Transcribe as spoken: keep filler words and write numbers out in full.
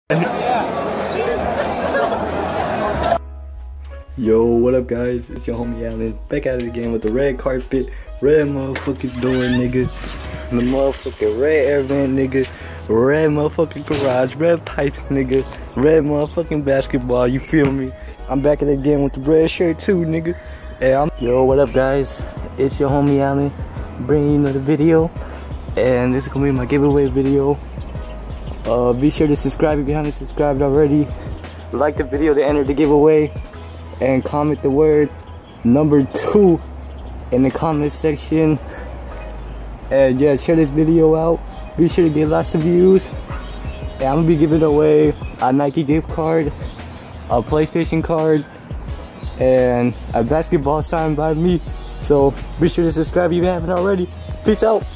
Yo, what up guys? It's your homie Allen, back at it again with the red carpet, red motherfucking door nigga, the motherfucking red air vent nigga, red motherfucking garage, red pipes nigga, red motherfucking basketball, you feel me? I'm back at it again with the red shirt too nigga. Hey, I'm Yo, what up guys? It's your homie Allen, bringing you another video, and this is gonna be my giveaway video. Uh, be sure to subscribe if you haven't subscribed already. Like the video to enter the giveaway, and comment the word number two in the comment section. And yeah, share this video out. Be sure to get lots of views. And I'm gonna be giving away a Nike gift card, a PlayStation card, and a basketball signed by me. So be sure to subscribe if you haven't already. Peace out.